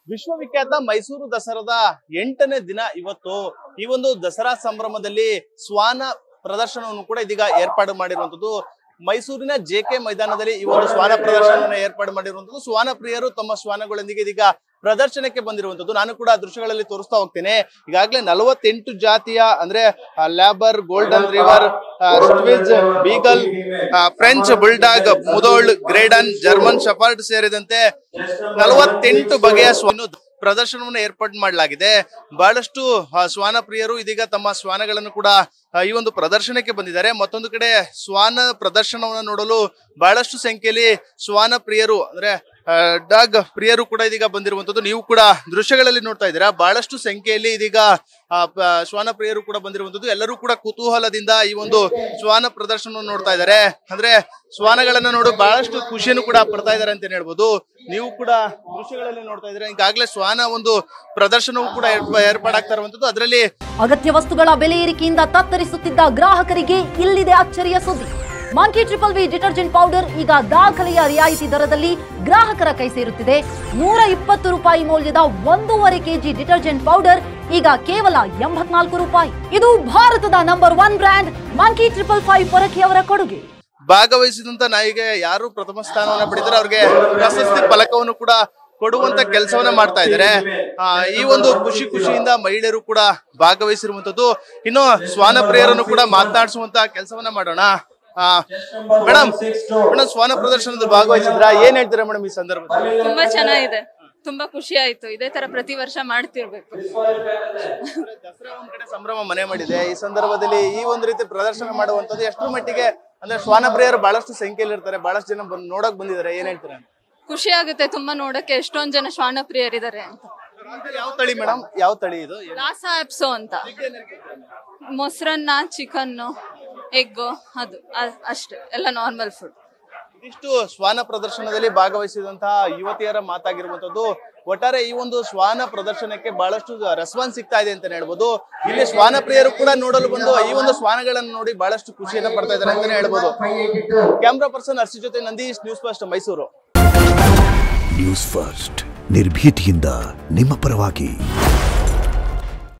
ವಿಶ್ವವಿಖ್ಯಾತ ಮೈಸೂರು ದಸರಾದ 8ನೇ ದಿನ ಇವತ್ತು ಈ ಒಂದು ದಸರಾ ಸಂಭ್ರಮದಲ್ಲಿ ಶ್ವಾನ ಪ್ರದರ್ಶನವನ್ನು ಕೂಡ ಇದೀಗ ಏರ್ಪಾಡು ಮಾಡಿರುವಂತದ್ದು ಮೈಸೂರಿನ ಜೆಕೆ ಮೈದಾನದಲ್ಲಿ ಈ ಒಂದು ಶ್ವಾನ ಪ್ರದರ್ಶನವನ್ನು ಏರ್ಪಾಡು ಮಾಡಿರುವಂತದ್ದು ಶ್ವಾನ ಪ್ರಿಯರು ತಮ್ಮ ಶ್ವಾನಗಳೊಂದಿಗೆ ಇದೀಗ ಪ್ರದರ್ಶನಕ್ಕೆ ಬಂದಿರುವಂತದ್ದು ನಾನು ಕೂಡ ದೃಶ್ಯಗಳಲ್ಲಿ ತೋರಿಸ್ತಾ ಹೋಗ್ತೇನೆ ಈಗಾಗಲೇ 48 ಜಾತಿಯ ಅಂದ್ರೆ ಲ್ಯಾಬರ್ ಗೋಲ್ಡನ್ ರಿವರ್ ಸ್ಟ್ವಿಜ್ beagle French bulldog Mudhol Great Dane German shepherd ಸೇರಿದಂತೆ 48 ಬಗೆಯ ಪ್ರದರ್ಶನವನ್ನು ಏರ್ಪಾಡು ಮಾಡಲಾಗಿದೆ ಬಹಳಷ್ಟು ಶ್ವಾನ ಪ್ರಿಯರು ಇದೀಗ ತಮ್ಮ ಶ್ವಾನಗಳನ್ನು ಕೂಡ ಈ ಒಂದು ಪ್ರದರ್ಶನಕ್ಕೆ ಬಂದಿದ್ದಾರೆ ಮತ್ತೊಂದು ಕಡೆ ಶ್ವಾನ ಪ್ರದರ್ಶನವನ್ನು ನೋಡಲು ಬಹಳಷ್ಟು ಸಂಖ್ಯೆಯಲ್ಲಿ ಶ್ವಾನ ಪ್ರಿಯರು ಅಂದ್ರೆ ಡಾಗ್ ಪ್ರಿಯರು ಕೂಡ ಇದೀಗ ಬಂದಿರುವಂತದ್ದು ನೀವು ಕೂಡ ದೃಶ್ಯಗಳಲ್ಲಿ ನೋಡ್ತಾ ಇದ್ದೀರಾ ಬಹಳಷ್ಟು ಸಂಖ್ಯೆಯಲ್ಲಿ ಇದೀಗ ಶ್ವಾನ ಪ್ರಿಯರು ಕೂಡ ಬಂದಿರುವಂತದ್ದು ಎಲ್ಲರೂ ಕೂಡ ಕುತೂಹಲದಿಂದ ಈ ಒಂದು ಶ್ವಾನ ಪ್ರದರ್ಶನವನ್ನು ನೋಡ್ತಾ ಇದ್ದಾರೆ ಅಂದ್ರೆ ಶ್ವಾನಗಳನ್ನ ನೋಡು ಬಹಳಷ್ಟು ಖುಷಿಯನ್ನು ಕೂಡ ಪಡ್ತಾ ಇದ್ದಾರೆ ಅಂತ ಹೇಳ್ಬೋದು ನೀವು ಕೂಡ ದೃಶ್ಯಗಳಲ್ಲಿ ನೋಡ್ತಾ ಇದ್ದೀರಾ ಈಗಾಗಲೇ ಶ್ವಾನ ಒಂದು ಪ್ರದರ್ಶನವೂ ಕೂಡ ಏರ್ಪಾಡಾಗ್ತಾ ಇರುವಂತದ್ದು ಅದರಲ್ಲಿ ಅಗತ್ಯ ವಸ್ತುಗಳ ಬೆಲೆ ಏರಿಕೆಯಿಂದ ತತ್ತರಿಸುತ್ತಿದ್ದ ಗ್ರಾಹಕರಿಗೆ ಇಲ್ಲಿದೆ ಅಚ್ಚರಿಯ ಸುದ್ದಿ Monkey triple V detergent powder ಈಗ ದಾಖಲೆಯ ರಿಯಾಯಿತಿ ದರದಲ್ಲಿ ಗ್ರಾಹಕರ ಕೈ ಸೇರುತ್ತಿದೆ 120 ರೂಪಾಯಿ ಮೌಲ್ಯದ 1.5 ಕೆಜಿ ಡಿಟರ್ಜೆಂಟ್ ಪೌಡರ್ ಈಗ ಕೇವಲ 84 ರೂಪಾಯಿ ಇದು ಭಾರತದ ನಂಬರ್ 1 ಬ್ರ್ಯಾಂಡ್ ಮಂಕಿ 555 ಪೊರಕೆ ಅವರ ಕೊಡುಗೆ ಭಾಗವಹಿಸಿದಂತ ನಾಯಿಗೆ ಯಾರು ಪ್ರಥಮ ಸ್ಥಾನವನ್ನ ಪಡೆದರೆ ಅವ್ರಿಗೆ ಪ್ರಶಸ್ತಿ ಫಲಕವನ್ನು ಕೂಡ ಕೊಡುವಂತ ಕೆಲಸವನ್ನ ಮಾಡ್ತಾ ಇದ್ದಾರೆ ಈ ಒಂದು ಖುಷಿಯಿಂದ ಮಹಿಳೆಯರು ಕೂಡ ಭಾಗವಹಿಸಿರುವಂತದ್ದು ಇನ್ನು ಶ್ವಾನ ಪ್ರಿಯರನ್ನು ಕೂಡ ಮಾತನಾಡಿಸುವಂತ ಕೆಲಸವನ್ನ ಮಾಡೋಣ ಮೇಡಮ್ ಶ್ವಾನ ಪ್ರದರ್ಶನದಲ್ಲಿ ಭಾಗವಹಿಸಿದ್ರ ಏನ್ ಹೇಳ್ತೀರಾ ಮೇಡಮ್ ಈ ಸಂದರ್ಭದಲ್ಲಿ ತುಂಬಾ ಚೆನ್ನಾಗಿದೆ ತುಂಬಾ ಖುಷಿ ಆಯ್ತು ಇದೇ ತರ ಪ್ರತಿ ವರ್ಷ ಮಾಡ್ತಿರ್ಬೇಕು ದಸರಾ ಒಂದ್ ಕಡೆ ಸಂಭ್ರಮ ಮನೆ ಮಾಡಿದೆ ಈ ಸಂದರ್ಭದಲ್ಲಿ ಈ ಒಂದು ರೀತಿ ಪ್ರದರ್ಶನ ಮಾಡುವಂತದ್ದು ಎಷ್ಟರ ಮಟ್ಟಿಗೆ ಅಂದ್ರೆ ಶ್ವಾನ ಪ್ರಿಯರು ಬಹಳಷ್ಟು ಸಂಖ್ಯೆಯಲ್ಲಿ ಇರ್ತಾರೆ ಬಹಳಷ್ಟು ಜನ ನೋಡಕ್ ಬಂದಿದ್ದಾರೆ ಏನ್ ಹೇಳ್ತೀರಾ ಖುಷಿ ಆಗುತ್ತೆ ತುಂಬಾ ನೋಡಕ್ಕೆ ಎಷ್ಟೊಂದ್ ಜನ ಶ್ವಾನ ಪ್ರಿಯರಿದ್ದಾರೆ ಅಂತ ಯಾವ ತಳಿ ಮೇಡಮ್ ಯಾವ ತಳಿ ಇದು ಲಾಸಾ ಎಪ್ಸೋ ಅಂತ ಮೊಸರನ್ನ ಚಿಕನ್ ಎಗ್ ಅದು ಅಷ್ಟೇ ಎಲ್ಲ ನಾರ್ಮಲ್ ಫುಡ್ ಇಷ್ಟು ಶ್ವಾನ ಪ್ರದರ್ಶನದಲ್ಲಿ ಭಾಗವಹಿಸಿದಂತಹ ಯುವತಿಯರ ಮಾತಾಗಿರುವಂತದ್ದು ಒಟ್ಟಾರೆ ಈ ಒಂದು ಶ್ವಾನ ಪ್ರದರ್ಶನಕ್ಕೆ ಬಹಳಷ್ಟು ರೆಸ್ಪಾನ್ಸ್ ಸಿಗ್ತಾ ಇದೆ ಅಂತ ಹೇಳ್ಬೋದು ಇಲ್ಲಿ ಶ್ವಾನ ಪ್ರಿಯರು ಕೂಡ ನೋಡಲು ಬಂದು ಈ ಒಂದು ಶ್ವಾನಗಳನ್ನು ನೋಡಿ ಬಹಳಷ್ಟು ಖುಷಿಯನ್ನ ಪಡ್ತಾ ಇದ್ದಾರೆ ಅಂತಾನೆ ಹೇಳ್ಬೋದು ಕ್ಯಾಮ್ರಾ ಪರ್ಸನ್ ಅರ್ಸಿ ಜೊತೆ Nandish news first Mysuru news first ನಿರ್ಭೀತಿಯಿಂದ ನಿಮ್ಮ ಪರವಾಗಿ